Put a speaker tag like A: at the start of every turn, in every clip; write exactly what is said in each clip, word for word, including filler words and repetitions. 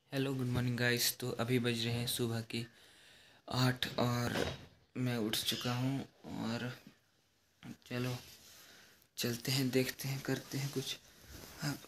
A: Hello good morning guys. तो अभी बज रहे हैं सुबह की आठ और मैं उठ चुका हूँ और चलो चलते हैं, देखते हैं, करते हैं कुछ। अब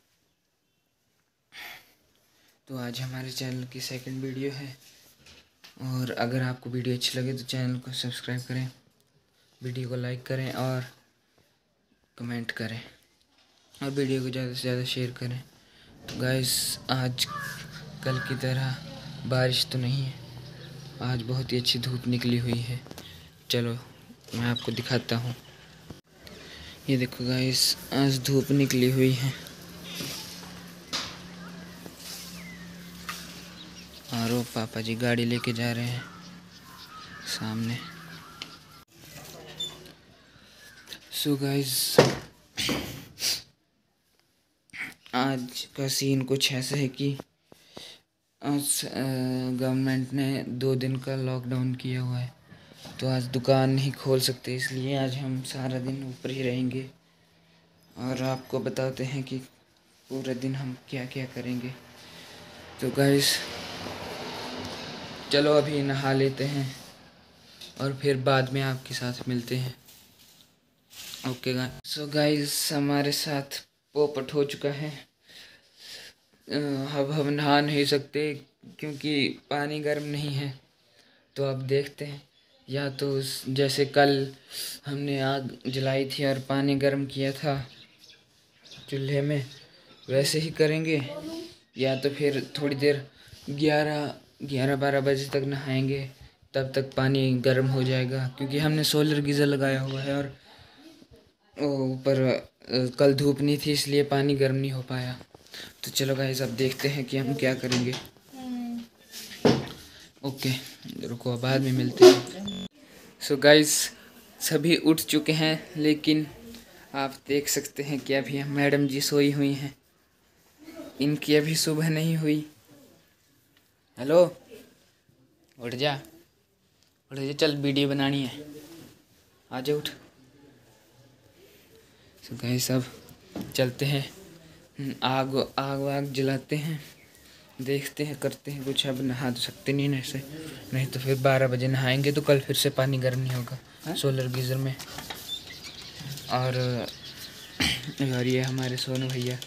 A: तो आज हमारे चैनल की सेकंड वीडियो है और अगर आपको वीडियो अच्छी लगे तो चैनल को सब्सक्राइब करें, वीडियो को लाइक करें और कमेंट करें और वीडियो को ज़्यादा से ज़्यादा शेयर करें। तो गाइस आज कल की तरह बारिश तो नहीं है, आज बहुत ही अच्छी धूप निकली हुई है। चलो मैं आपको दिखाता हूँ। ये देखो गाइस, आज धूप निकली हुई है और वो पापा जी गाड़ी लेके जा रहे हैं सामने। सो गाइस आज का सीन कुछ ऐसा है कि आज गवर्नमेंट ने दो दिन का लॉकडाउन किया हुआ है, तो आज दुकान नहीं खोल सकते, इसलिए आज हम सारा दिन ऊपर ही रहेंगे और आपको बताते हैं कि पूरे दिन हम क्या क्या करेंगे। तो गाइस चलो अभी नहा लेते हैं और फिर बाद में आपके साथ मिलते हैं। Okay guys. सो गाइस हमारे साथ पोपट हो चुका है। अब हम नहा नहीं सकते क्योंकि पानी गर्म नहीं है, तो अब देखते हैं या तो जैसे कल हमने आग जलाई थी और पानी गर्म किया था चूल्हे में, वैसे ही करेंगे, या तो फिर थोड़ी देर ग्यारह ग्यारह बारह बजे तक नहाएंगे, तब तक पानी गर्म हो जाएगा क्योंकि हमने सोलर गीज़र लगाया हुआ है और ऊपर कल धूप नहीं थी इसलिए पानी गर्म नहीं हो पाया। तो चलो गाइस अब देखते हैं कि हम क्या करेंगे। ओके रुको, बाद में मिलते हैं। सो गाइस सभी उठ चुके हैं, लेकिन आप देख सकते हैं कि अभी हम मैडम जी सोई हुई हैं, इनकी अभी सुबह नहीं हुई। हेलो उठ जा, उठ जा, चल वीडियो बनानी है, आजा उठ। सो गाइस अब चलते हैं, आग आग वाग जलाते हैं, देखते हैं, करते हैं कुछ। अब नहा तो सकते नहीं ना ऐसे, नहीं तो फिर बारह बजे नहाएंगे तो कल फिर से पानी गर्म नहीं होगा है? सोलर गीज़र में। और और ये हमारे सोनू भैया,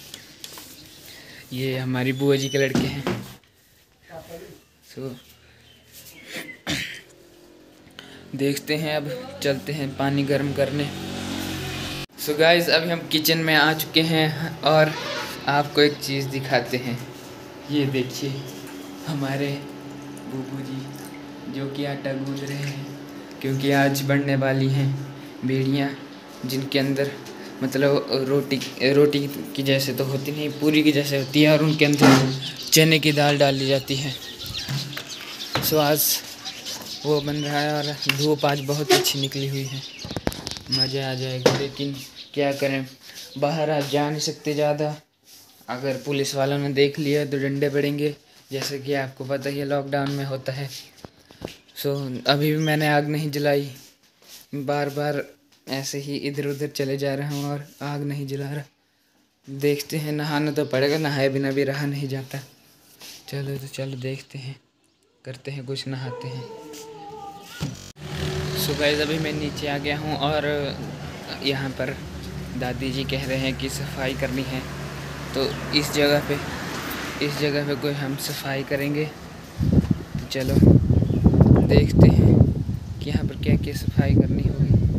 A: ये हमारी बुआ जी के लड़के हैं। सो देखते हैं, अब चलते हैं पानी गर्म करने। सो so गाइस अभी हम किचन में आ चुके हैं और आपको एक चीज़ दिखाते हैं। ये देखिए हमारे बूबू जी जो कि आटा गूंद रहे हैं, क्योंकि आज बनने वाली हैं बेड़ियाँ, जिनके अंदर मतलब रोटी रोटी की जैसे तो होती नहीं, पूरी की जैसे होती है और उनके अंदर चने की दाल डाली जाती है। सो आज वो बन रहा है और धूप आज बहुत अच्छी निकली हुई है, मज़ा आ जाएगा। लेकिन क्या करें, बाहर आज जा नहीं सकते ज़्यादा, अगर पुलिस वालों ने देख लिया तो डंडे पड़ेंगे, जैसे कि आपको पता ही है लॉकडाउन में होता है। सो अभी भी मैंने आग नहीं जलाई, बार बार ऐसे ही इधर उधर चले जा रहा हूँ और आग नहीं जला रहा। देखते हैं, नहाना तो पड़ेगा, नहाए बिना भी रहा नहीं जाता। चलो तो चलो देखते हैं, करते हैं कुछ, नहाते हैं। सो गाइस अभी मैं नीचे आ गया हूँ और यहाँ पर दादी जी कह रहे हैं कि सफाई करनी है, तो इस जगह पे इस जगह पे कोई हम सफाई करेंगे। तो चलो देखते हैं कि यहाँ पर क्या क्या सफाई करनी होगी।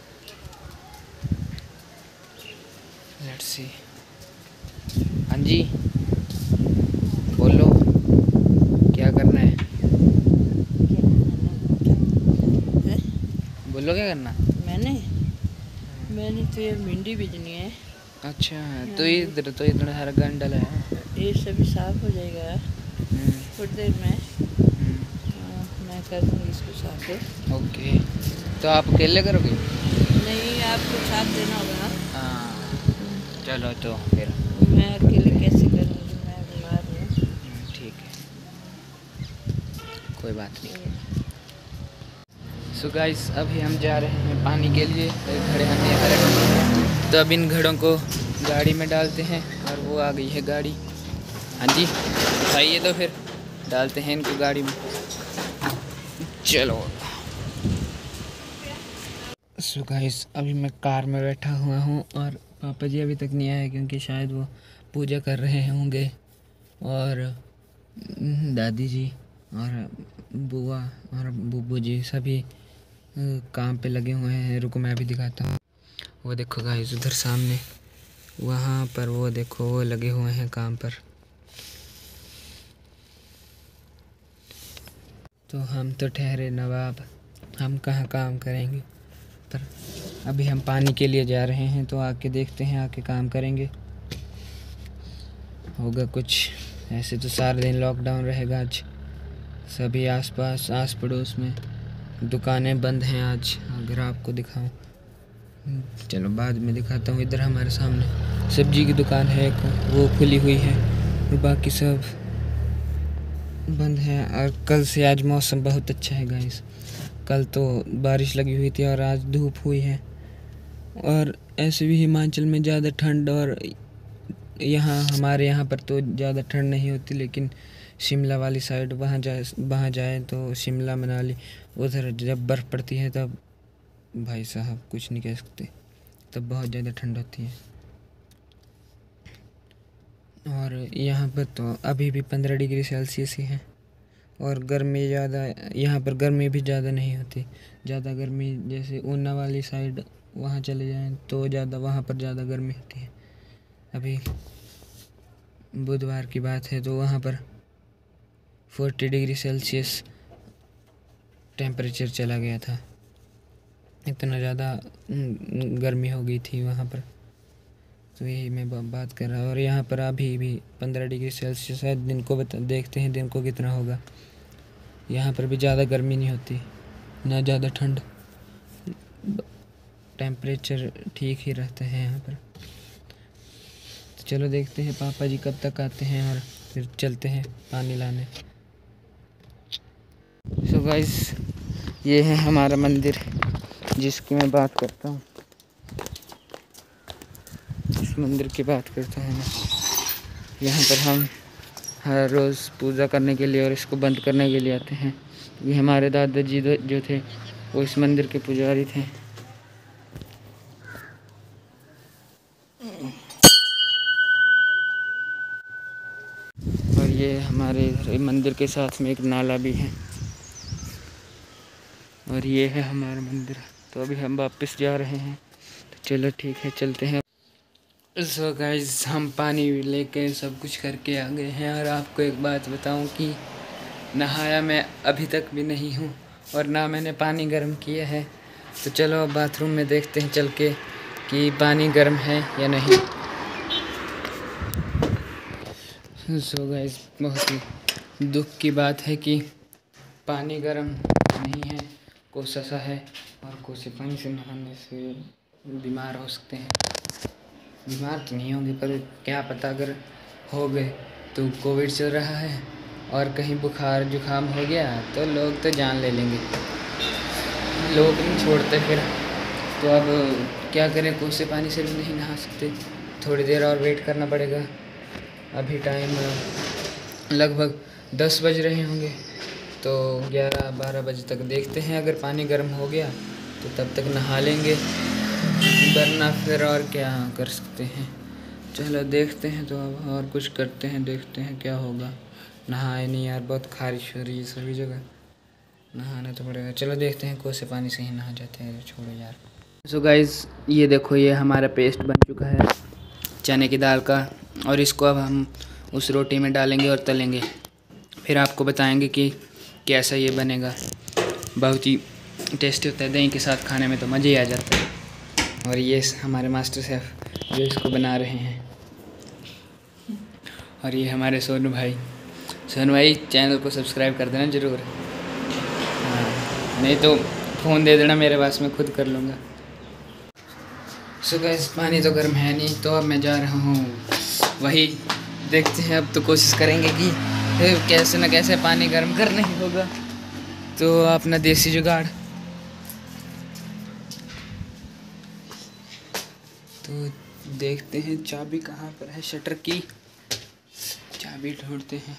A: Let's see. हाँ जी बोलो, क्या करना है? बोलो क्या करना?
B: मैंने मैंने तो ये भिंडी बीजनी है।
A: अच्छा, तो इधर तो इधर हरा गंडा है,
B: ये सभी साफ हो जाएगा थोड़ी देर में। आ, मैं कर दूँगी इसको साफ।
A: ओके, तो आप अकेले करोगे?
B: नहीं, आपको साथ देना होगा ना।
A: हाँ चलो तो फिर
B: मैं अकेले कैसे करूँगी, मैं बीमार हूँ।
A: ठीक है, कोई बात नहीं। सो गाइस अभी हम जा रहे हैं पानी के लिए, घड़े हमें हमारे, तो अब इन घड़ों को गाड़ी में डालते हैं और वो आ गई है गाड़ी। हाँ जी, उठाइए तो फिर डालते हैं इनको गाड़ी में। चलो। सो गाइस, अभी मैं कार में बैठा हुआ हूँ और पापा जी अभी तक नहीं आए क्योंकि शायद वो पूजा कर रहे होंगे, और दादी जी और बुआ और बुबू जी सभी काम पे लगे हुए हैं। रुको मैं भी दिखाता हूँ। वो देखो गाइस, उधर सामने वहाँ पर वो देखो, वो लगे हुए हैं काम पर। तो हम तो ठहरे नवाब, हम कहाँ काम करेंगे। पर अभी हम पानी के लिए जा रहे हैं, तो आके देखते हैं, आके काम करेंगे, होगा कुछ। ऐसे तो सारा दिन लॉकडाउन रहेगा आज। सभी आसपास आस पड़ोस में दुकानें बंद हैं आज। अगर आपको दिखाऊं, चलो बाद में दिखाता हूँ। इधर हमारे सामने सब्जी की दुकान है, वो खुली हुई है, और बाकी सब बंद है। और कल से आज मौसम बहुत अच्छा है गाइस। कल तो बारिश लगी हुई थी और आज धूप हुई है। और ऐसे भी हिमाचल में ज़्यादा ठंड, और यहाँ हमारे यहाँ पर तो ज़्यादा ठंड नहीं होती, लेकिन शिमला वाली साइड वहाँ जाए वहाँ जाए तो शिमला मनाली, उधर जब बर्फ़ पड़ती है तब भाई साहब कुछ नहीं कह सकते, तब बहुत ज़्यादा ठंड होती है। और यहाँ पर तो अभी भी पंद्रह डिग्री सेल्सियस ही है, और गर्मी ज़्यादा, यहाँ पर गर्मी भी ज़्यादा नहीं होती। ज़्यादा गर्मी जैसे ऊना वाली साइड वहाँ चले जाएं तो ज़्यादा, वहाँ पर ज़्यादा गर्मी होती है। अभी बुधवार की बात है तो वहाँ पर चालीस डिग्री सेल्सियस टेम्परेचर चला गया था, इतना ज़्यादा गर्मी हो गई थी वहाँ पर। तो यही मैं बात कर रहा हूँ। और यहाँ पर अभी भी पंद्रह डिग्री सेल्सियस है। दिन को बता देखते हैं दिन को कितना होगा। यहाँ पर भी ज़्यादा गर्मी नहीं होती, ना ज़्यादा ठंड, टेम्परेचर ठीक ही रहता है यहाँ पर। तो चलो देखते हैं पापा जी कब तक आते हैं, और फिर चलते हैं पानी लाने। सो गाइस, ये है हमारा मंदिर जिसकी मैं बात करता हूँ। इस मंदिर की बात करता हूँ मैं। यहाँ पर हम हर रोज़ पूजा करने के लिए और इसको बंद करने के लिए आते हैं। ये हमारे दादाजी जो थे वो इस मंदिर के पुजारी थे। और ये हमारे मंदिर के साथ में एक नाला भी है, और ये है हमारा मंदिर। तो अभी हम वापस जा रहे हैं, तो चलो ठीक है चलते हैं। सो गाइस, हम पानी लेके सब कुछ करके आ गए हैं, और आपको एक बात बताऊं कि नहाया मैं अभी तक भी नहीं हूं, और ना मैंने पानी गर्म किया है। तो चलो अब बाथरूम में देखते हैं चल के कि पानी गर्म है या नहीं। सो गाइस, बहुत ही दुख की बात है कि पानी गर्म नहीं है, कोसा सा है, और कोसे पानी से नहाने से बीमार हो सकते हैं। बीमार तो नहीं होंगे, पर क्या पता अगर हो गए तो कोविड चल रहा है, और कहीं बुखार जुकाम हो गया तो लोग तो जान ले लेंगे, लोग नहीं छोड़ते फिर। तो अब क्या करें, कोसे पानी से भी नहीं नहा सकते, थोड़ी देर और वेट करना पड़ेगा। अभी टाइम लगभग दस बज रहे होंगे, तो ग्यारह बारह बजे तक देखते हैं। अगर पानी गर्म हो गया तो तब तक नहा लेंगे, वरना फिर और क्या कर सकते हैं। चलो देखते हैं, तो अब और कुछ करते हैं, देखते हैं क्या होगा। नहाए नहीं यार, बहुत खारिश हो रही है सभी जगह, नहाना तो पड़ेगा। चलो देखते हैं, कोसे पानी से ही नहा जाते हैं, छोड़ो यार। सो गाइस, ये देखो, ये हमारा पेस्ट बन चुका है चने की दाल का, और इसको अब हम उस रोटी में डालेंगे और तलेंगे, फिर आपको बताएंगे कि कैसा ये बनेगा। बहुत ही टेस्टी होता है, दही के साथ खाने में तो मज़े ही आ जाता है। और ये हमारे मास्टर शेफ़ जो इसको बना रहे हैं, और ये हमारे सोनू भाई। सोनू भाई, चैनल को सब्सक्राइब कर देना ज़रूर। हाँ, नहीं तो फ़ोन दे देना मेरे पास, मैं खुद कर लूँगा। सो गाइस, पानी तो गर्म है नहीं, तो अब मैं जा रहा हूँ वही देखते हैं। अब तो कोशिश करेंगे कि कैसे न कैसे पानी गर्म करना ही होगा, तो अपना देसी जुगाड़। तो देखते हैं चाबी कहाँ पर है शटर की। चाबी ढूंढते हैं।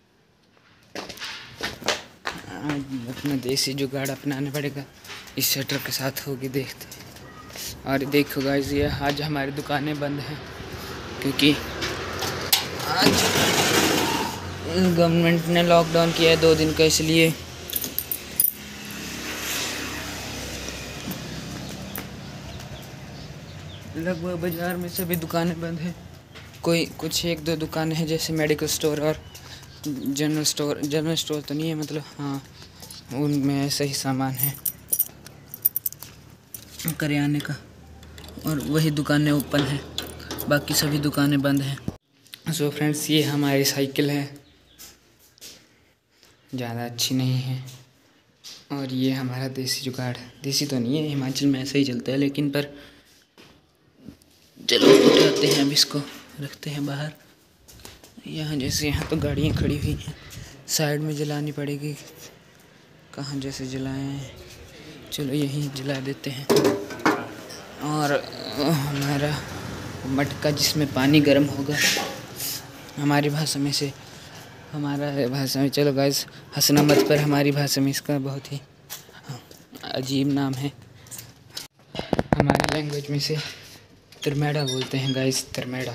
A: आज अपना देसी जुगाड़ अपनाना पड़ेगा, इस शटर के साथ होगी देखते हैं। और देखो गाइस, ये आज हमारी दुकानें बंद हैं क्योंकि आज गवर्नमेंट ने लॉकडाउन किया है दो दिन का, इसलिए लगभग बाज़ार में सभी दुकानें बंद हैं। कोई कुछ एक दो दुकानें हैं जैसे मेडिकल स्टोर और जनरल स्टोर। जनरल स्टोर तो नहीं है, मतलब हाँ उनमें ऐसा ही सामान है करियाने का, और वही दुकानें ओपन हैं, बाकी सभी दुकानें बंद हैं। सो फ्रेंड्स, ये हमारी साइकिल है, ज़्यादा अच्छी नहीं है। और ये हमारा देसी जुगाड़, देसी तो नहीं है, हिमाचल में ऐसा ही चलता है, लेकिन पर चलो उठाते हैं। अब इसको रखते हैं बाहर। यहाँ जैसे यहाँ तो गाड़ियाँ खड़ी हुई हैं, साइड में जलानी पड़ेगी। कहाँ जैसे जलाएं, चलो यहीं जला देते हैं। और हमारा मटका जिसमें पानी गर्म होगा, हमारी भाषा में से हमारा भाषा में, चलो गाइस हंसना मत, पर हमारी भाषा में इसका बहुत ही अजीब नाम है। हमारी लैंग्वेज में से तरमेड़ा बोलते हैं गाइस, तरमेड़ा।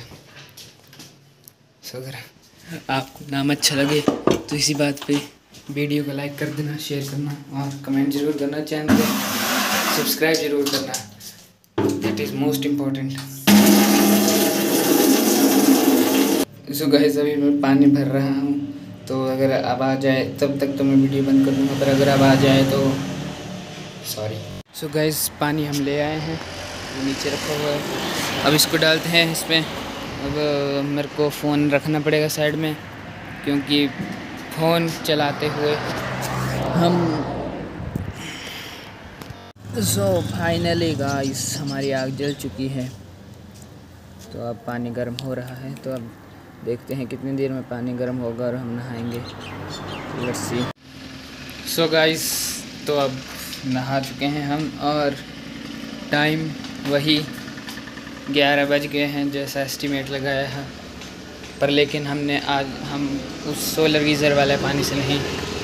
A: सो अगर आपको नाम अच्छा लगे तो इसी बात पे वीडियो को लाइक कर देना, शेयर करना और कमेंट ज़रूर करना। चैनल को सब्सक्राइब ज़रूर करना, that is most important. So guys, अभी मैं पानी भर रहा हूँ, तो अगर आवाज़ आए तब तक तो मैं वीडियो बंद कर दूँगा, पर अगर आवाज़ आए तो सॉरी। सो गाइस, पानी हम ले आए हैं, नीचे रखा हुआ है। अब इसको डालते हैं इसमें। अब मेरे को फ़ोन रखना पड़ेगा साइड में, क्योंकि फ़ोन चलाते हुए हम। सो फाइनली गाइस, हमारी आग जल चुकी है, तो अब पानी गर्म हो रहा है। तो अब देखते हैं कितनी देर में पानी गर्म होगा और हम नहाएंगे। Let's see. सो गाइस, तो अब नहा चुके हैं हम, और टाइम वही ग्यारह बज गए हैं जैसा एस्टीमेट लगाया है। पर लेकिन हमने आज हम उस सोलर गीज़र वाले पानी से नहीं,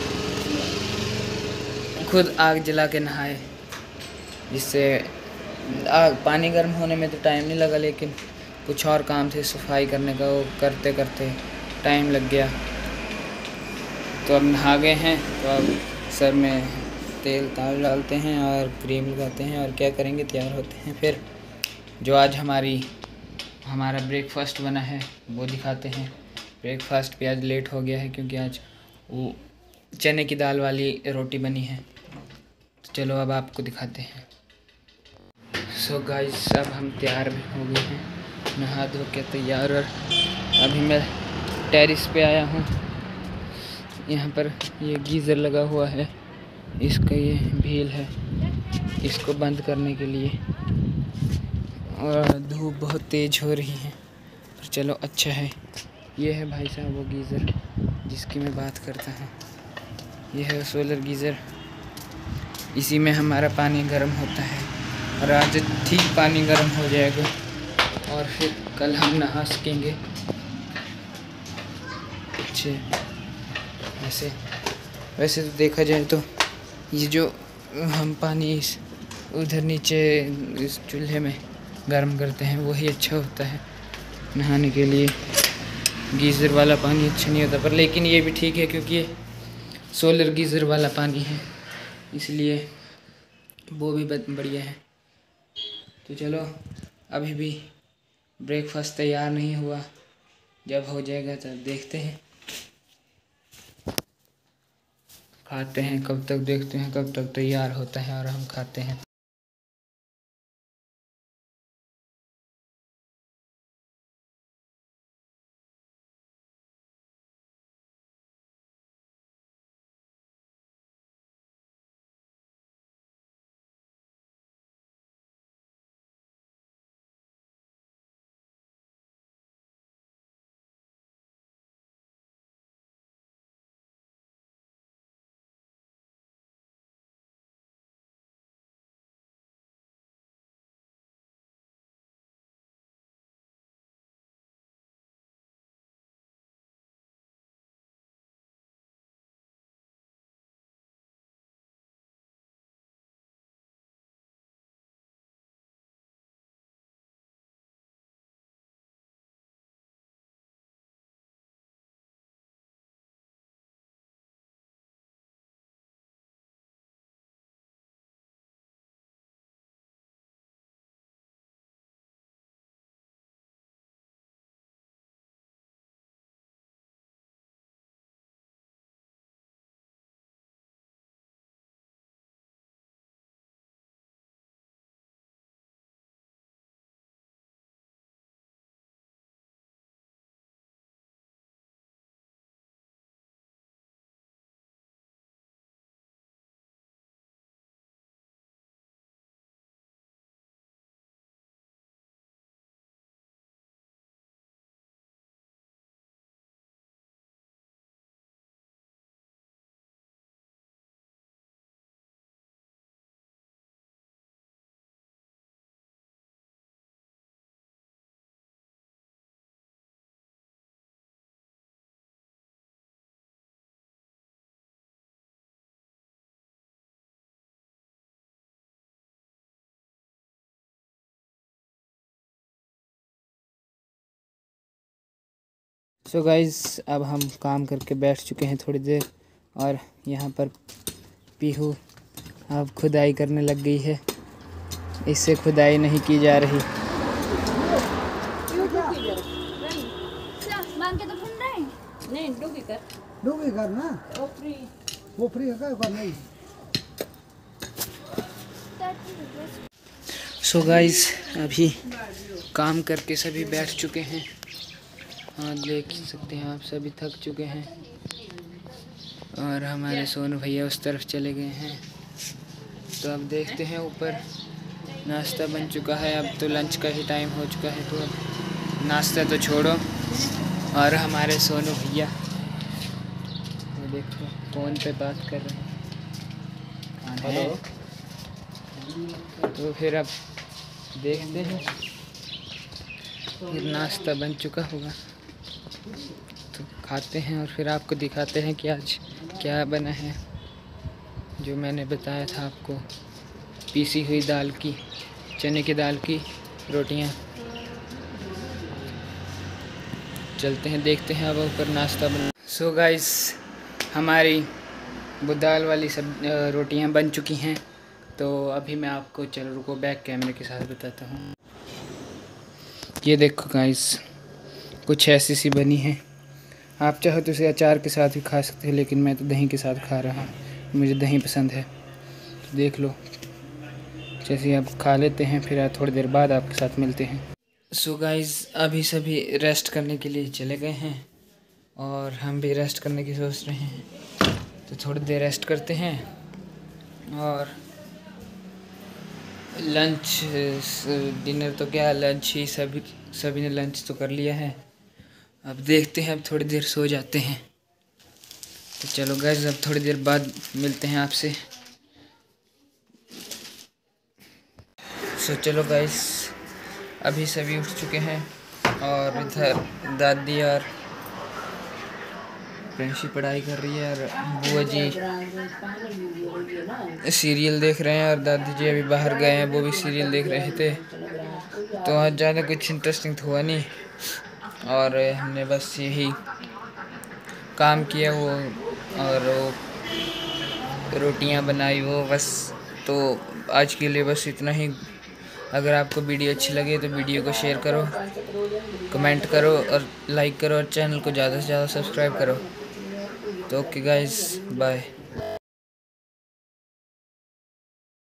A: खुद आग जला के नहाए, जिससे आग पानी गर्म होने में तो टाइम नहीं लगा, लेकिन कुछ और काम थे सफाई करने का, वो करते करते टाइम लग गया। तो अब नहा गए हैं, तो अब सर में तेल ताल डालते हैं और क्रीम लगाते हैं, और क्या करेंगे, तैयार होते हैं। फिर जो आज हमारी हमारा ब्रेकफास्ट बना है वो दिखाते हैं। ब्रेकफास्ट पे आज लेट हो गया है क्योंकि आज वो चने की दाल वाली रोटी बनी है। तो चलो अब आपको दिखाते हैं। सो गाइस, अब हम तैयार भी हो गए हैं, नहा धो के तैयार। और अभी मैं टेरिस पे आया हूँ। यहाँ पर ये गीज़र लगा हुआ है, इसका ये भील है, इसको बंद करने के लिए। और धूप बहुत तेज़ हो रही है, पर चलो अच्छा है। ये है भाई साहब वो गीज़र जिसकी मैं बात करता हूँ। ये है सोलर गीज़र, इसी में हमारा पानी गर्म होता है, और आज ठीक पानी गर्म हो जाएगा और फिर कल हम नहा सकेंगे अच्छे। ऐसे वैसे तो देखा जाए तो ये जो हम पानी इस उधर नीचे इस चूल्हे में गर्म करते हैं वही अच्छा होता है नहाने के लिए। गीज़र वाला पानी अच्छा नहीं होता, पर लेकिन ये भी ठीक है क्योंकि ये सोलर गीज़र वाला पानी है, इसलिए वो भी बढ़िया है। तो चलो, अभी भी ब्रेकफास्ट तैयार नहीं हुआ, जब हो जाएगा तब देखते हैं, खाते हैं। कब तक देखते हैं कब तक तैयार होता है और हम खाते हैं। सो गाइस अब हम काम करके बैठ चुके हैं थोड़ी देर, और यहाँ पर पीहू अब खुदाई करने लग गई है। इससे खुदाई नहीं की जा रही।
B: नहीं डूबी कर
C: डूबी कर ना
B: वो फ्री
C: वो फ्री है क्या नहीं।
A: सो गाइस अभी काम करके सभी बैठ चुके हैं, और देख सकते हैं आप सभी थक चुके हैं, और हमारे सोनू भैया उस तरफ चले गए हैं। तो अब देखते हैं, ऊपर नाश्ता बन चुका है, अब तो लंच का ही टाइम हो चुका है। तो अब नाश्ता तो छोड़ो, और हमारे सोनू भैया वो देखो फ़ोन पे बात कर रहे हैं। हेलो। तो फिर अब देखते हैं, फिर नाश्ता बन चुका होगा तो खाते हैं, और फिर आपको दिखाते हैं कि आज क्या बना है। जो मैंने बताया था आपको, पीसी हुई दाल की, चने की दाल की रोटियां। चलते हैं, देखते हैं अब ऊपर नाश्ता बन। सो गाइस हमारी वो दाल वाली सब रोटियां बन चुकी हैं। तो अभी मैं आपको, चलो रुको, बैक कैमरे के साथ बताता हूँ। ये देखो गाइस, कुछ ऐसी सी बनी है। आप चाहो तो इसे अचार के साथ भी खा सकते हैं, लेकिन मैं तो दही के साथ खा रहा हूँ, मुझे दही पसंद है। तो देख लो, जैसे आप खा लेते हैं, फिर थोड़ी देर बाद आपके साथ मिलते हैं। सो गाइस अभी सभी रेस्ट करने के लिए चले गए हैं, और हम भी रेस्ट करने की सोच रहे हैं। तो थोड़ी देर रेस्ट करते हैं, और लंच डिनर तो क्या, लंच ही, सभी सभी ने लंच तो कर लिया है। अब देखते हैं, अब थोड़ी देर सो जाते हैं। तो चलो गाइस अब थोड़ी देर बाद मिलते हैं आपसे। सो चलो गाइस अभी सभी उठ चुके हैं, और इधर दादी और प्रिंसी पढ़ाई कर रही है, और बुआ जी सीरियल देख रहे हैं, और दादी जी अभी बाहर गए हैं, वो भी सीरियल देख रहे थे। तो आज ज़्यादा कुछ इंटरेस्टिंग तो हुआ नहीं, और हमने बस यही काम किया वो, और वो रोटियां बनाई वो, बस। तो आज के लिए बस इतना ही। अगर आपको वीडियो अच्छी लगे तो वीडियो को शेयर करो, कमेंट करो, और लाइक करो, और चैनल को ज़्यादा से ज़्यादा सब्सक्राइब करो। तो ओके गाइस, बाय।